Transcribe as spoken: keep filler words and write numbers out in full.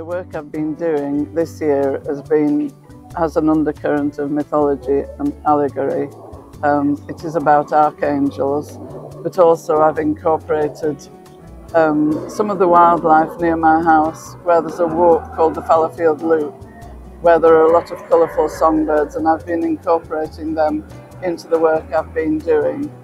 The work I've been doing this year has been has an undercurrent of mythology and allegory. Um, it is about archangels, but also I've incorporated um, some of the wildlife near my house, where there's a walk called the Fallowfield Loop, where there are a lot of colourful songbirds, and I've been incorporating them into the work I've been doing.